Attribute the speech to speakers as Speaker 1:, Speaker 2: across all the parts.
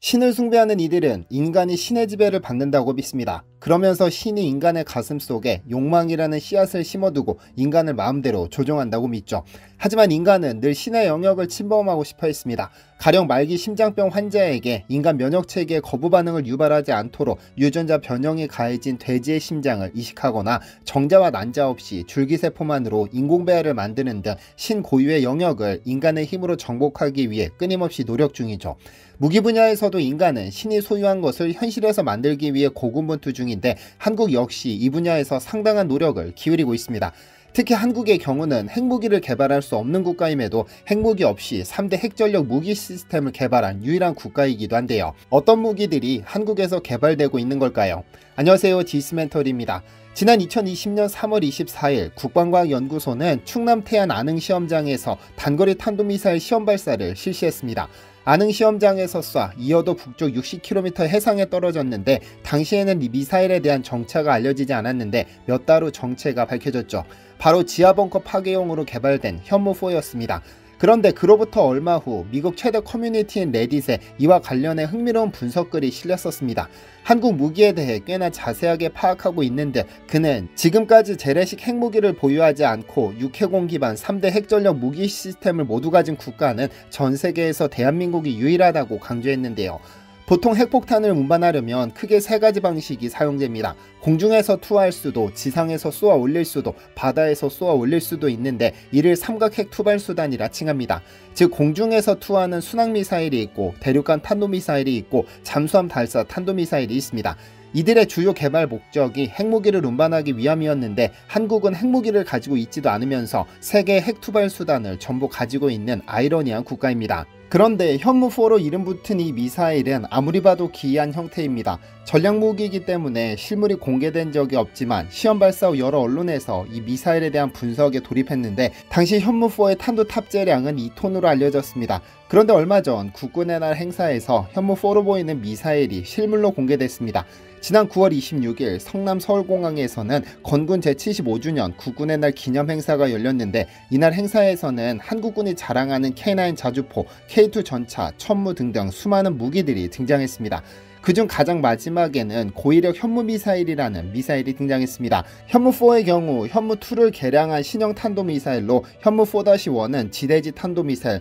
Speaker 1: 신을 숭배하는 이들은 인간이 신의 지배를 받는다고 믿습니다. 그러면서 신이 인간의 가슴 속에 욕망이라는 씨앗을 심어두고 인간을 마음대로 조종한다고 믿죠. 하지만 인간은 늘 신의 영역을 침범하고 싶어 했습니다. 가령 말기 심장병 환자에게 인간 면역체계의 거부 반응을 유발하지 않도록 유전자 변형이 가해진 돼지의 심장을 이식하거나 정자와 난자 없이 줄기세포만으로 인공배아를 만드는 등 신 고유의 영역을 인간의 힘으로 정복하기 위해 끊임없이 노력 중이죠. 무기 분야에서도 인간은 신이 소유한 것을 현실에서 만들기 위해 고군분투 중인데 한국 역시 이 분야에서 상당한 노력을 기울이고 있습니다. 특히 한국의 경우는 핵무기를 개발할 수 없는 국가임에도 핵무기 없이 3대 핵전력 무기 시스템을 개발한 유일한 국가이기도 한데요. 어떤 무기들이 한국에서 개발되고 있는 걸까요? 안녕하세요, 디스멘털입니다. 지난 2020년 3월 24일 국방과학연구소는 충남 태안 안흥시험장에서 단거리 탄도미사일 시험 발사를 실시했습니다. 안흥시험장에서 쏴 이어도 북쪽 60km 해상에 떨어졌는데 당시에는 이 미사일에 대한 정체가 알려지지 않았는데 몇 달 후 정체가 밝혀졌죠. 바로 지하벙커 파괴용으로 개발된 현무4였습니다. 그런데 그로부터 얼마 후 미국 최대 커뮤니티인 레딧에 이와 관련해 흥미로운 분석글이 실렸었습니다. 한국 무기에 대해 꽤나 자세하게 파악하고 있는데 그는 지금까지 재래식 핵무기를 보유하지 않고 육해공 기반 3대 핵전력 무기 시스템을 모두 가진 국가는 전 세계에서 대한민국이 유일하다고 강조했는데요. 보통 핵폭탄을 운반하려면 크게 세 가지 방식이 사용됩니다. 공중에서 투하할 수도, 지상에서 쏘아 올릴 수도, 바다에서 쏘아 올릴 수도 있는데 이를 삼각핵 투발수단이라 칭합니다. 즉 공중에서 투하하는 순항미사일이 있고 대륙간 탄도미사일이 있고 잠수함 발사 탄도미사일이 있습니다. 이들의 주요 개발 목적이 핵무기를 운반하기 위함이었는데 한국은 핵무기를 가지고 있지도 않으면서 세계의 핵투발 수단을 전부 가지고 있는 아이러니한 국가입니다. 그런데 현무4로 이름 붙은 이 미사일은 아무리 봐도 기이한 형태입니다. 전략무기이기 때문에 실물이 공개된 적이 없지만 시험 발사 후 여러 언론에서 이 미사일에 대한 분석에 돌입했는데 당시 현무4의 탄두 탑재량은 2톤으로 알려졌습니다. 그런데 얼마 전 국군의 날 행사에서 현무4로 보이는 미사일이 실물로 공개됐습니다. 지난 9월 26일 성남 서울공항에서는 건군 제75주년 국군의 날 기념 행사가 열렸는데 이날 행사에서는 한국군이 자랑하는 K9 자주포, K2 전차, 천무 등등 수많은 무기들이 등장했습니다. 그중 가장 마지막에는 고위력 현무미사일이라는 미사일이 등장했습니다. 현무4의 경우 현무2를 개량한 신형 탄도미사일로 현무4-1은 지대지 탄도미사일,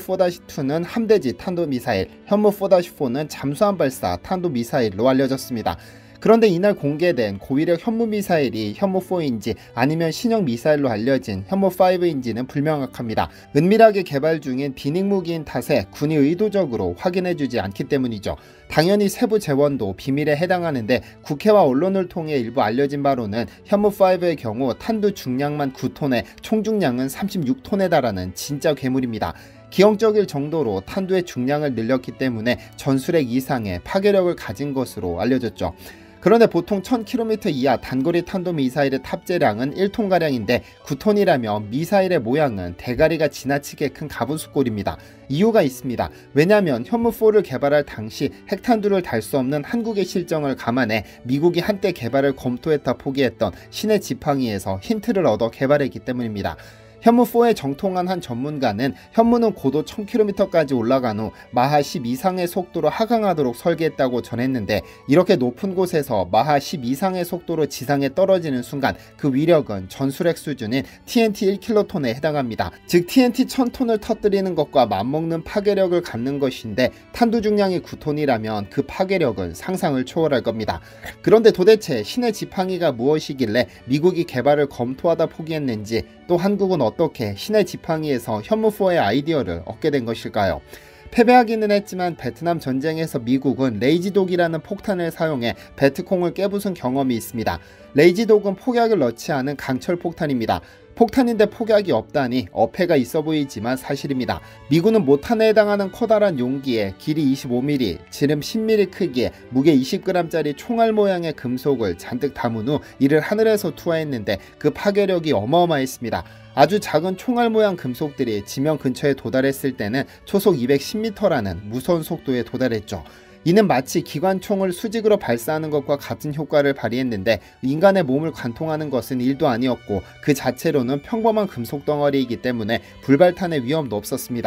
Speaker 1: 현무4-2는 함대지 탄도미사일, 현무4-4는 잠수함 발사 탄도미사일로 알려졌습니다. 그런데 이날 공개된 고위력 현무미사일이 현무4인지 아니면 신형 미사일로 알려진 현무5인지는 불명확합니다. 은밀하게 개발 중인 비닉무기인 탓에 군이 의도적으로 확인해주지 않기 때문이죠. 당연히 세부 재원도 비밀에 해당하는데 국회와 언론을 통해 일부 알려진 바로는 현무5의 경우 탄두 중량만 9톤에 총 중량은 36톤에 달하는 진짜 괴물입니다. 기형적일 정도로 탄두의 중량을 늘렸기 때문에 전술핵 이상의 파괴력을 가진 것으로 알려졌죠. 그런데 보통 1000km 이하 단거리 탄도미사일의 탑재량은 1톤가량인데 9톤이라면 미사일의 모양은 대가리가 지나치게 큰 가부수꼴입니다. 이유가 있습니다. 왜냐하면 현무4를 개발할 당시 핵탄두를 달 수 없는 한국의 실정을 감안해 미국이 한때 개발을 검토했다 포기했던 신의 지팡이에서 힌트를 얻어 개발했기 때문입니다. 현무4에 정통한 한 전문가는 현무는 고도 1000km까지 올라간 후 마하 10 이상의 속도로 하강하도록 설계했다고 전했는데 이렇게 높은 곳에서 마하 10 이상의 속도로 지상에 떨어지는 순간 그 위력은 전술핵 수준인 TNT 1킬로톤에 해당합니다. 즉 TNT 1000톤을 터뜨리는 것과 맞먹는 파괴력을 갖는 것인데 탄두 중량이 9톤이라면 그 파괴력은 상상을 초월할 겁니다. 그런데 도대체 신의 지팡이가 무엇이길래 미국이 개발을 검토하다 포기했는지 또 한국은 어떻게 신의 지팡이에서 현무4의 아이디어를 얻게 된 것일까요? 패배하기는 했지만 베트남 전쟁에서 미국은 레이지독이라는 폭탄을 사용해 베트콩을 깨부순 경험이 있습니다. 레이지독은 폭약을 넣지 않은 강철 폭탄입니다. 폭탄인데 폭약이 없다니 어폐가 있어 보이지만 사실입니다. 미군은 모탄에 해당하는 커다란 용기에 길이 25mm, 지름 10mm 크기에 무게 20g짜리 총알 모양의 금속을 잔뜩 담은 후 이를 하늘에서 투하했는데 그 파괴력이 어마어마했습니다. 아주 작은 총알 모양 금속들이 지면 근처에 도달했을 때는 초속 210m라는 무서운 속도에 도달했죠. 이는 마치 기관총을 수직으로 발사하는 것과 같은 효과를 발휘했는데 인간의 몸을 관통하는 것은 1도 아니었고 그 자체로는 평범한 금속 덩어리이기 때문에 불발탄의 위험도 없었습니다.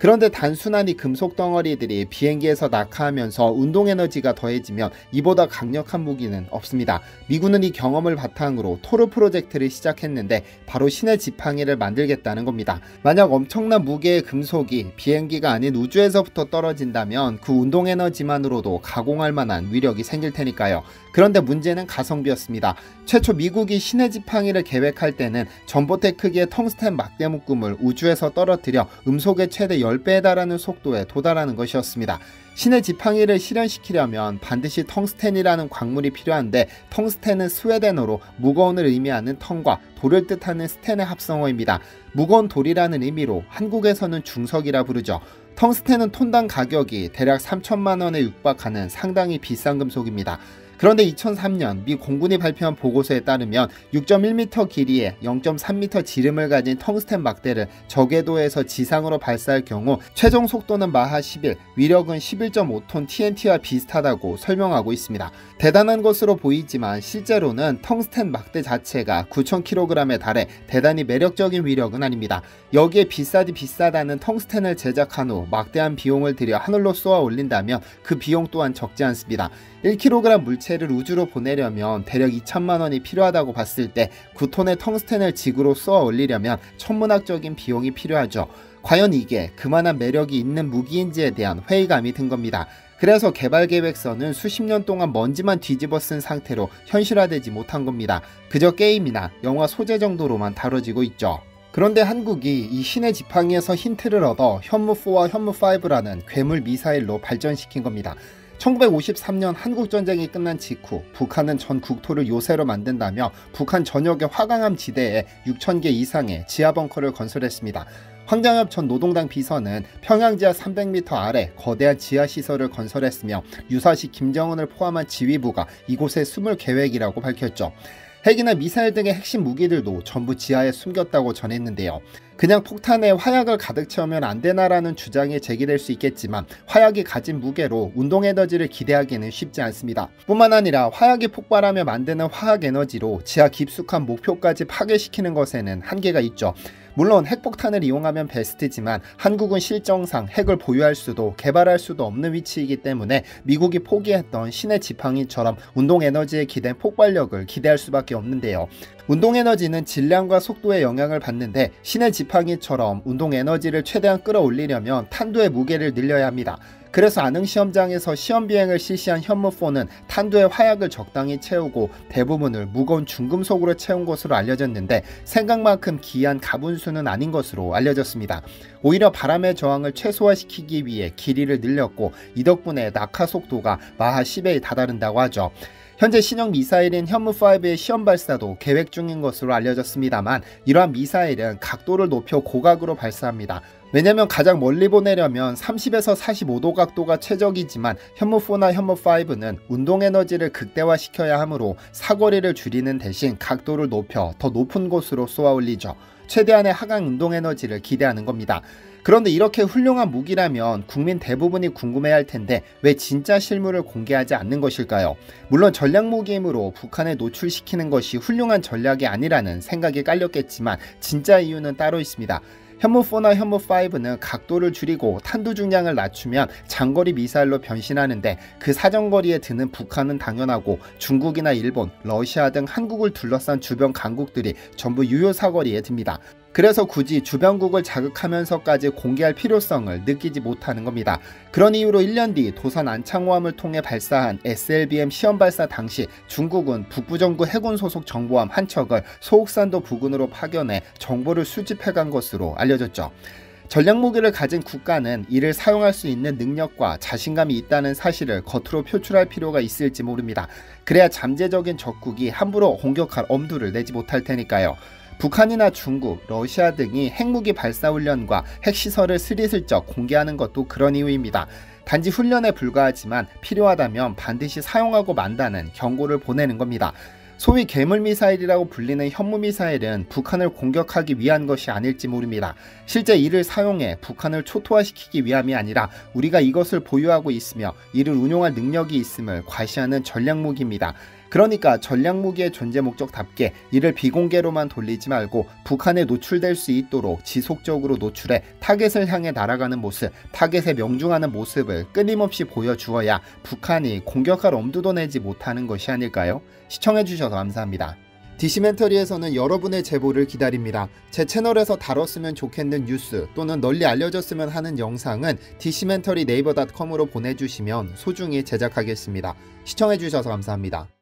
Speaker 1: 그런데 단순한 이 금속 덩어리들이 비행기에서 낙하하면서 운동에너지가 더해지면 이보다 강력한 무기는 없습니다. 미군은 이 경험을 바탕으로 토르 프로젝트를 시작했는데 바로 신의 지팡이를 만들겠다는 겁니다. 만약 엄청난 무게의 금속이 비행기가 아닌 우주에서부터 떨어진다면 그 운동에너지만으로도 가공할 만한 위력이 생길 테니까요. 그런데 문제는 가성비였습니다. 최초 미국이 신의 지팡이를 계획할 때는 전봇대 크기의 텅스텐 막대 묶음을 우주에서 떨어뜨려 음속의 최대 10배에 달하는 속도에 도달하는 것이었습니다. 신의 지팡이를 실현시키려면 반드시 텅스텐이라는 광물이 필요한데, 텅스텐은 스웨덴어로 무거운을 의미하는 텅과 돌을 뜻하는 스텐의 합성어입니다. 무거운 돌이라는 의미로 한국에서는 중석이라 부르죠. 텅스텐은 톤당 가격이 대략 3천만 원에 육박하는 상당히 비싼 금속입니다. 그런데 2003년 미 공군이 발표한 보고서에 따르면 6.1m 길이에 0.3m 지름을 가진 텅스텐 막대를 저궤도에서 지상으로 발사할 경우 최종 속도는 마하 11, 위력은 11.5톤 TNT와 비슷하다고 설명하고 있습니다. 대단한 것으로 보이지만 실제로는 텅스텐 막대 자체가 9,000kg에 달해 대단히 매력적인 위력은 아닙니다. 여기에 비싸디 비싸다는 텅스텐을 제작한 후 막대한 비용을 들여 하늘로 쏘아 올린다면 그 비용 또한 적지 않습니다. 1kg 물체를 우주로 보내려면 대략 2천만 원이 필요하다고 봤을 때 9톤의 텅스텐을 지구로 쏘아 올리려면 천문학적인 비용이 필요하죠. 과연 이게 그만한 매력이 있는 무기인지에 대한 회의감이 든 겁니다. 그래서 개발 계획서는 수십 년 동안 먼지만 뒤집어 쓴 상태로 현실화되지 못한 겁니다. 그저 게임이나 영화 소재 정도로만 다뤄지고 있죠. 그런데 한국이 이 신의 지팡이에서 힌트를 얻어 현무4와 현무5라는 괴물 미사일로 발전시킨 겁니다. 1953년 한국전쟁이 끝난 직후 북한은 전 국토를 요새로 만든다며 북한 전역의 화강암 지대에 6,000개 이상의 지하벙커를 건설했습니다. 황장엽 전 노동당 비서는 평양지하 300m 아래 거대한 지하시설을 건설했으며 유사시 김정은을 포함한 지휘부가 이곳에 숨을 계획이라고 밝혔죠. 핵이나 미사일 등의 핵심 무기들도 전부 지하에 숨겼다고 전했는데요. 그냥 폭탄에 화약을 가득 채우면 안 되나라는 주장이 제기될 수 있겠지만 화약이 가진 무게로 운동에너지를 기대하기는 쉽지 않습니다. 뿐만 아니라 화약이 폭발하며 만드는 화학에너지로 지하 깊숙한 목표까지 파괴시키는 것에는 한계가 있죠. 물론 핵폭탄을 이용하면 베스트지만 한국은 실정상 핵을 보유할 수도 개발할 수도 없는 위치이기 때문에 미국이 포기했던 신의 지팡이처럼 운동에너지에 기댄 폭발력을 기대할 수밖에 없는데요. 운동에너지는 질량과 속도에 영향을 받는데 신의 지팡이처럼 운동에너지를 최대한 끌어올리려면 탄두의 무게를 늘려야 합니다. 그래서 안흥시험장에서 시험비행을 실시한 현무4는 탄두의 화약을 적당히 채우고 대부분을 무거운 중금속으로 채운 것으로 알려졌는데 생각만큼 기이한 가분수는 아닌 것으로 알려졌습니다. 오히려 바람의 저항을 최소화시키기 위해 길이를 늘렸고 이 덕분에 낙하 속도가 마하 10에 다다른다고 하죠. 현재 신형 미사일인 현무5의 시험 발사도 계획 중인 것으로 알려졌습니다만 이러한 미사일은 각도를 높여 고각으로 발사합니다. 왜냐면 가장 멀리 보내려면 30에서 45도 각도가 최적이지만 현무4나 현무5는 운동에너지를 극대화시켜야 하므로 사거리를 줄이는 대신 각도를 높여 더 높은 곳으로 쏘아 올리죠. 최대한의 하강 운동에너지를 기대하는 겁니다. 그런데 이렇게 훌륭한 무기라면 국민 대부분이 궁금해할 텐데 왜 진짜 실물을 공개하지 않는 것일까요? 물론 전략무기이므로 북한에 노출시키는 것이 훌륭한 전략이 아니라는 생각이 깔렸겠지만 진짜 이유는 따로 있습니다. 현무4나 현무5는 각도를 줄이고 탄두 중량을 낮추면 장거리 미사일로 변신하는데 그 사정거리에 드는 북한은 당연하고 중국이나 일본, 러시아 등 한국을 둘러싼 주변 강국들이 전부 유효 사거리에 듭니다. 그래서 굳이 주변국을 자극하면서까지 공개할 필요성을 느끼지 못하는 겁니다. 그런 이유로 1년 뒤 도산 안창호함을 통해 발사한 SLBM 시험 발사 당시 중국은 북부정부 해군 소속 정보함 한 척을 소옥산도 부근으로 파견해 정보를 수집해간 것으로 알려졌죠. 전략무기를 가진 국가는 이를 사용할 수 있는 능력과 자신감이 있다는 사실을 겉으로 표출할 필요가 있을지 모릅니다. 그래야 잠재적인 적국이 함부로 공격할 엄두를 내지 못할 테니까요. 북한이나 중국, 러시아 등이 핵무기 발사훈련과 핵시설을 스리슬쩍 공개하는 것도 그런 이유입니다. 단지 훈련에 불과하지만 필요하다면 반드시 사용하고 만다는 경고를 보내는 겁니다. 소위 괴물미사일이라고 불리는 현무미사일은 북한을 공격하기 위한 것이 아닐지 모릅니다. 실제 이를 사용해 북한을 초토화시키기 위함이 아니라 우리가 이것을 보유하고 있으며 이를 운용할 능력이 있음을 과시하는 전략무기입니다. 그러니까 전략무기의 존재 목적답게 이를 비공개로만 돌리지 말고 북한에 노출될 수 있도록 지속적으로 노출해 타겟을 향해 날아가는 모습, 타겟에 명중하는 모습을 끊임없이 보여주어야 북한이 공격할 엄두도 내지 못하는 것이 아닐까요? 시청해주셔서 감사합니다. 디시멘터리에서는 여러분의 제보를 기다립니다. 제 채널에서 다뤘으면 좋겠는 뉴스 또는 널리 알려졌으면 하는 영상은 디시멘터리 네이버.com으로 보내주시면 소중히 제작하겠습니다. 시청해주셔서 감사합니다.